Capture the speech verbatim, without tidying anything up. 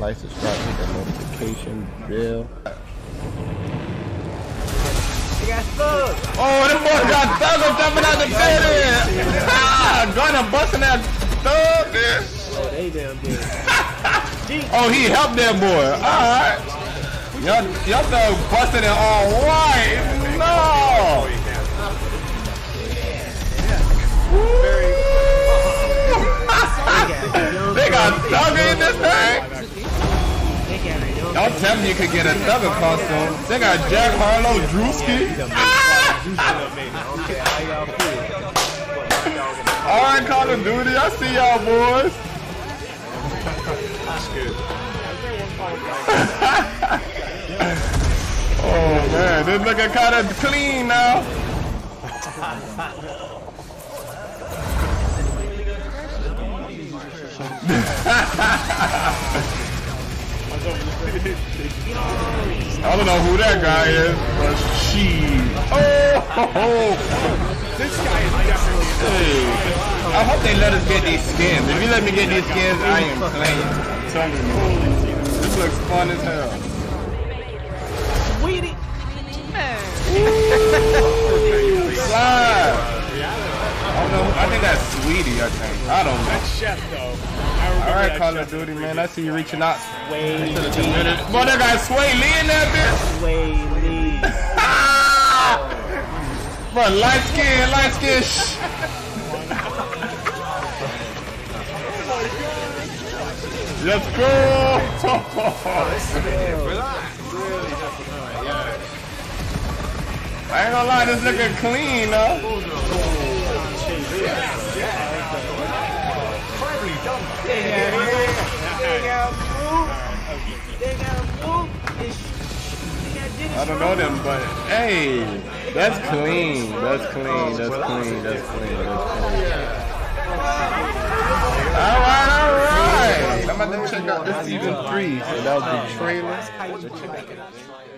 like, subscribe, hit that notification bell. Oh, them boys got thugs jumping out the building! Ah, Gunner busting that thug, man. Oh, they damn good. Oh, he helped that boy. Alright. Y'all y'all thug busting it all white. No! They got thugger in this thing? Y'all tell me you could get a thugger costume. They got Jack Harlow, Drewski. Alright, Call of Duty, I see y'all boys. Oh man, this looking kind of clean now. I don't know who that guy is, but she. Oh, ho, ho. This guy is definitely. Hey. I hope they let us get these skins. If you let me get these skins, I am playing. I'm telling you. This looks fun as hell. Sweetie. Man. Slide. I don't know. I think that's Sweetie, I think. I don't know. That's Chef, though. Alright, Call of Duty, man. I see you reaching out. Sway Lee. Boy, that guy Sway Lee in that bitch. Sway Lee. Bro, light skin, light skin. Shh. Let's go. I ain't gonna lie, this looking clean, though. I don't know them, but hey, that's clean. That's clean. That's clean. That's clean. That's clean. All right, all right. I'm about to check out this season three. So that was the trailer.